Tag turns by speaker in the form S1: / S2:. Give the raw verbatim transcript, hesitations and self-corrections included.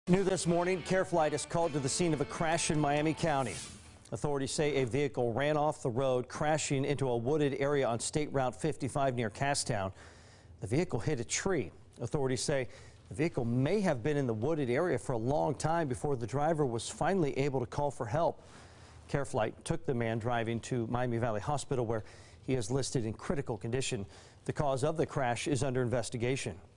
S1: New this morning, Careflight is called to the scene of a crash in Miami County. Authorities say a vehicle ran off the road, crashing into a wooded area on State Route fifty-five near Casstown. The vehicle hit a tree. Authorities say the vehicle may have been in the wooded area for a long time before the driver was finally able to call for help. Careflight took the man driving to Miami Valley Hospital, where he is listed in critical condition. The cause of the crash is under investigation.